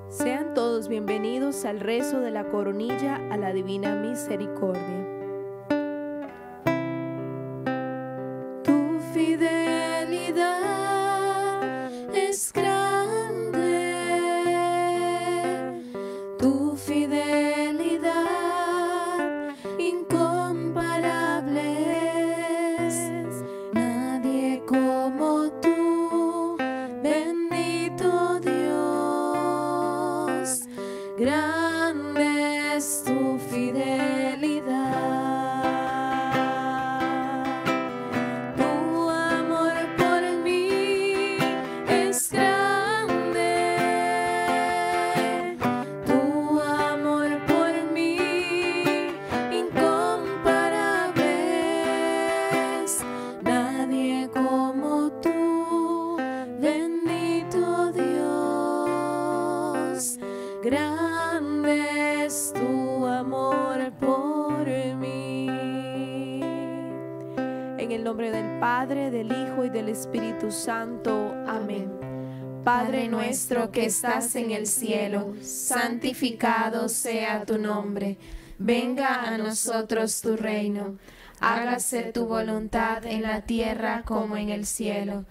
Sean todos bienvenidos al rezo de la coronilla a la Divina Misericordia. Tu fidelidad es grande, tu fidelidad incomparable es, nadie como tú, bendito Dios, grande es tu fidelidad. Grande es tu amor por mí. En el nombre del Padre, del Hijo y del Espíritu Santo. Amén. Padre nuestro que estás en el cielo, santificado sea tu nombre. Venga a nosotros tu reino. Hágase tu voluntad en la tierra como en el cielo.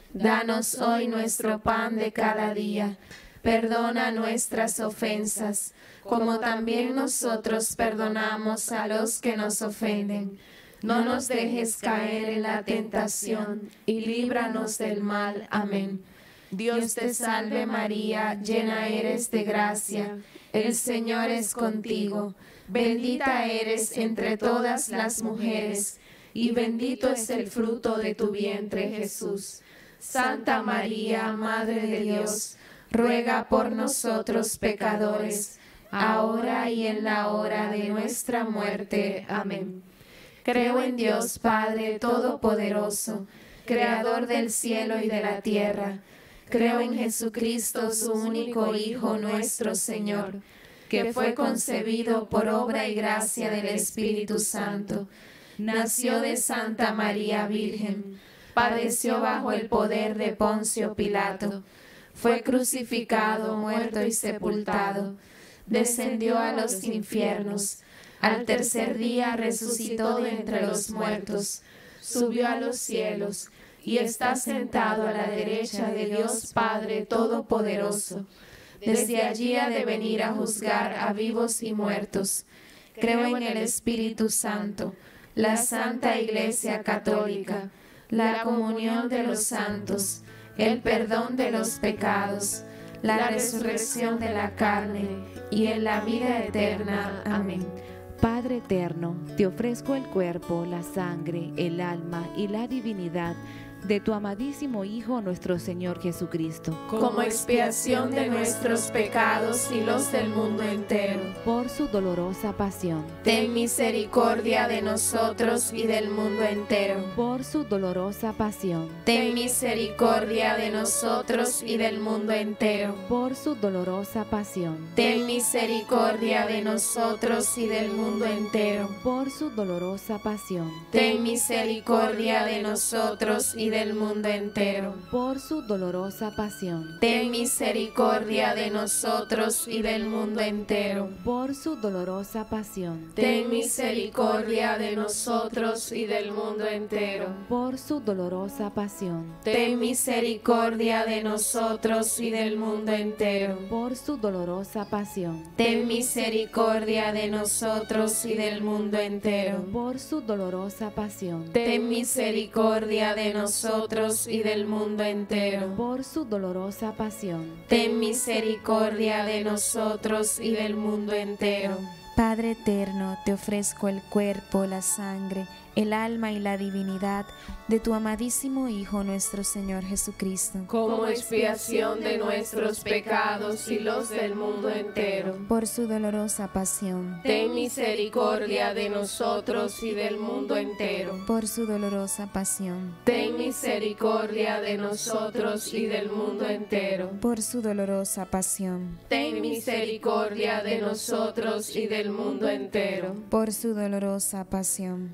Danos hoy nuestro pan de cada día. Perdona nuestras ofensas, como también nosotros perdonamos a los que nos ofenden. No nos dejes caer en la tentación, y líbranos del mal. Amén. Dios te salve María, llena eres de gracia, el Señor es contigo. Bendita eres entre todas las mujeres, y bendito es el fruto de tu vientre, Jesús. Santa María, Madre de Dios, ruega por nosotros pecadores, ahora y en la hora de nuestra muerte. Amén. Creo en Dios Padre Todopoderoso, Creador del cielo y de la tierra. Creo en Jesucristo, su único Hijo, nuestro Señor, que fue concebido por obra y gracia del Espíritu Santo. Nació de Santa María Virgen, padeció bajo el poder de Poncio Pilato, fue crucificado, muerto y sepultado, descendió a los infiernos, al tercer día resucitó de entre los muertos, subió a los cielos y está sentado a la derecha de Dios Padre Todopoderoso. Desde allí ha de venir a juzgar a vivos y muertos. Creo en el Espíritu Santo, la Santa Iglesia Católica, la comunión de los santos, el perdón de los pecados, la resurrección de la carne y en la vida eterna. Amén. Padre eterno, te ofrezco el cuerpo, la sangre, el alma y la divinidad de tu amadísimo Hijo, nuestro Señor Jesucristo, como expiación de nuestros pecados y los del mundo entero. Por su dolorosa pasión, ten misericordia de nosotros y del mundo entero. Por su dolorosa pasión, ten misericordia de nosotros y del mundo entero. Por su dolorosa pasión, ten misericordia de nosotros y del mundo entero. Por su dolorosa pasión, ten misericordia de nosotros y del mundo entero. Por su dolorosa pasión, ten misericordia de nosotros y del mundo entero. Por su dolorosa pasión, ten misericordia de nosotros y del mundo entero. Por su dolorosa pasión, ten misericordia de nosotros y del mundo entero. Por su dolorosa pasión, ten misericordia de nosotros y del mundo entero. Por su dolorosa pasión, ten misericordia de nosotros y del mundo entero. Por su dolorosa pasión, ten misericordia de nosotros y del mundo entero. Padre eterno, te ofrezco el cuerpo, la sangre, el alma y la divinidad de tu amadísimo Hijo, nuestro Señor Jesucristo, como expiación de nuestros pecados y los del mundo entero. Por su dolorosa pasión, ten misericordia de nosotros y del mundo entero. Por su dolorosa pasión, ten misericordia de nosotros y del mundo entero. Por su dolorosa pasión, ten misericordia de nosotros y del mundo entero. Por su dolorosa pasión, ten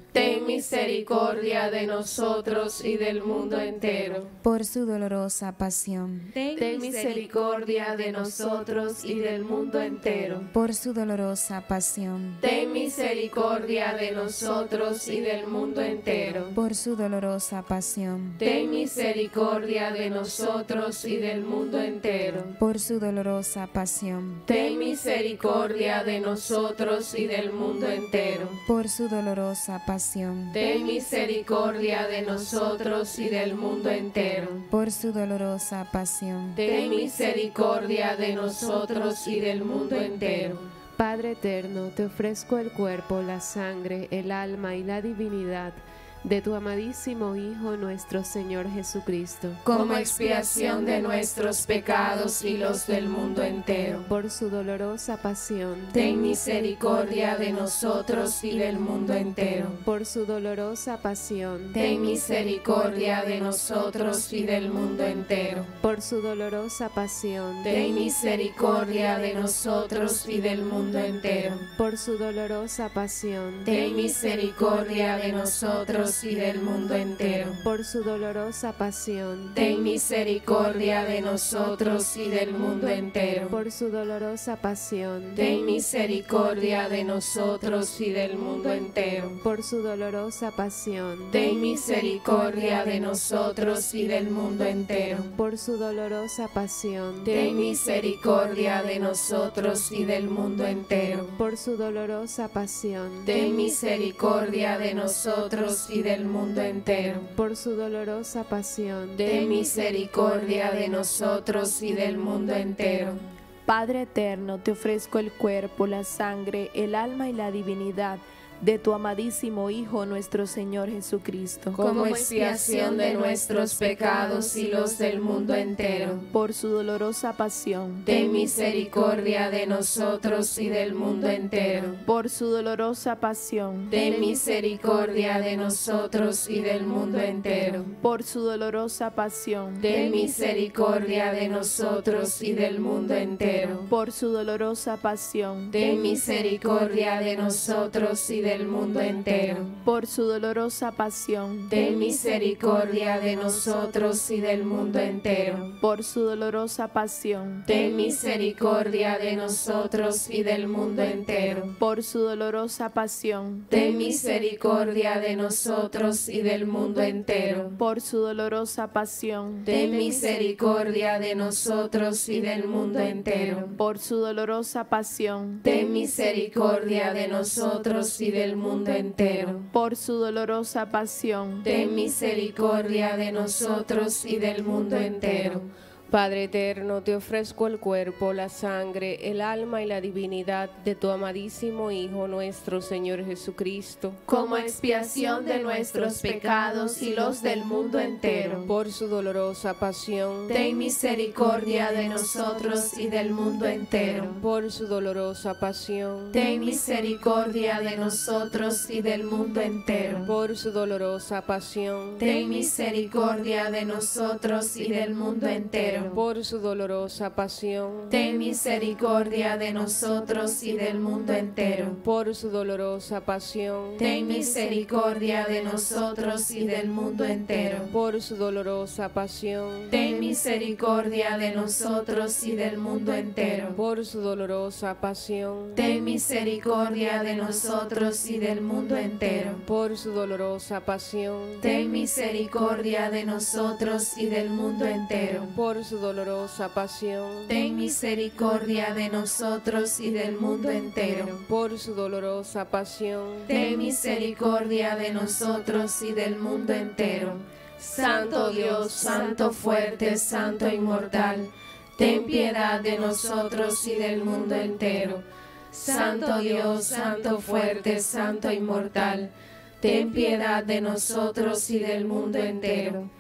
ten misericordia de nosotros y del mundo entero. Por su dolorosa pasión. Ten misericordia de nosotros y del mundo entero. Por su dolorosa pasión. Ten misericordia de nosotros y del mundo entero. Por su dolorosa pasión. Ten misericordia de nosotros y del mundo entero. Por su dolorosa pasión. Ten misericordia de nosotros y del mundo entero. Por su dolorosa pasión. Ten misericordia de nosotros y del mundo entero. Por su dolorosa pasión. Ten misericordia de nosotros y del mundo entero. Padre eterno, te ofrezco el cuerpo, la sangre, el alma y la divinidad de tu amadísimo Hijo nuestro Señor Jesucristo, como expiación de nuestros pecados y los del mundo entero. por su dolorosa pasión, Ten misericordia de nosotros y del mundo entero. por su dolorosa pasión, Ten misericordia de nosotros y del mundo entero. por su dolorosa pasión, Ten misericordia de nosotros y del mundo entero. por su dolorosa pasión, Ten misericordia de nosotros y del mundo entero. por su dolorosa pasión, Ten misericordia de nosotros y del mundo entero. por su dolorosa pasión, Ten misericordia de nosotros y del mundo entero. por su dolorosa pasión, Ten misericordia de nosotros y del mundo entero. por su dolorosa pasión, Ten misericordia de nosotros y del mundo entero. por su dolorosa pasión, Ten misericordia de nosotros y del mundo entero. por su dolorosa pasión, Ten misericordia de nosotros y del mundo entero. Padre eterno, te ofrezco el cuerpo, la sangre, el alma y la divinidad de tu amadísimo Hijo, nuestro Señor Jesucristo, como expiación de nuestros pecados y los del mundo entero. por su dolorosa pasión, Ten misericordia de nosotros y del mundo entero. por su dolorosa pasión, Ten misericordia de nosotros y del mundo entero. por su dolorosa pasión, Ten misericordia de nosotros y del mundo entero. por su dolorosa pasión, Ten misericordia de nosotros y del mundo entero. por su dolorosa pasión, Ten misericordia de nosotros y del mundo entero. por su dolorosa pasión, Ten misericordia de nosotros y del mundo entero. por su dolorosa pasión, Ten misericordia de nosotros y del mundo entero. por su dolorosa pasión, Ten misericordia de nosotros y del mundo entero. por su dolorosa pasión, Ten misericordia de nosotros y del mundo entero. por su dolorosa pasión, Ten misericordia de nosotros y del mundo entero. Padre eterno, te ofrezco el cuerpo, la sangre, el alma y la divinidad de tu amadísimo Hijo nuestro Señor Jesucristo, como expiación de nuestros pecados y los del mundo entero. por su dolorosa pasión, Ten misericordia de nosotros y del mundo entero. por su dolorosa pasión, Ten misericordia de nosotros y del mundo entero. por su dolorosa pasión, Ten misericordia de nosotros y del mundo entero. por su dolorosa pasión, Ten misericordia de nosotros y del mundo entero. por su dolorosa pasión, Ten misericordia de nosotros y del mundo entero. por su dolorosa pasión, Ten misericordia de nosotros y del mundo entero. por su dolorosa pasión, Ten misericordia de nosotros y del mundo entero. por su dolorosa pasión, Ten misericordia de nosotros y del mundo entero. por su dolorosa pasión, Ten misericordia de nosotros y del mundo entero. por su dolorosa pasión, Ten misericordia de nosotros y del mundo entero. Santo Dios, Santo fuerte, Santo inmortal, ten piedad de nosotros y del mundo entero. Santo Dios, Santo fuerte, Santo inmortal, ten piedad de nosotros y del mundo entero.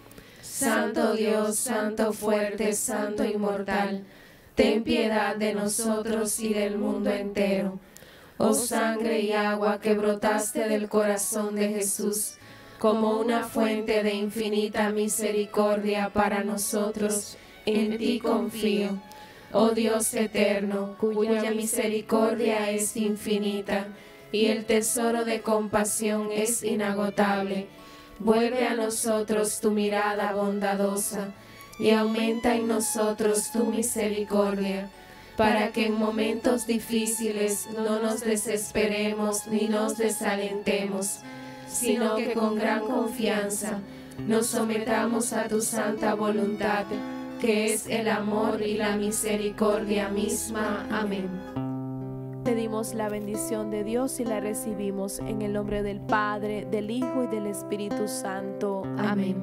Santo Dios, Santo fuerte, Santo inmortal, ten piedad de nosotros y del mundo entero. Oh sangre y agua que brotaste del corazón de Jesús, como una fuente de infinita misericordia para nosotros, en ti confío. Oh Dios eterno, cuya misericordia es infinita, y el tesoro de compasión es inagotable. Vuelve a nosotros tu mirada bondadosa y aumenta en nosotros tu misericordia, para que en momentos difíciles no nos desesperemos ni nos desalentemos, sino que con gran confianza nos sometamos a tu santa voluntad, que es el amor y la misericordia misma. Amén. Pedimos la bendición de Dios y la recibimos en el nombre del Padre, del Hijo y del Espíritu Santo. Amén.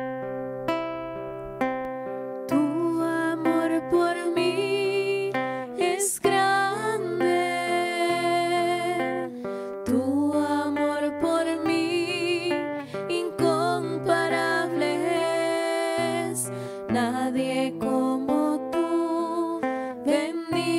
Tu amor por mí es grande, tu amor por mí incomparable es, nadie como tú, bendito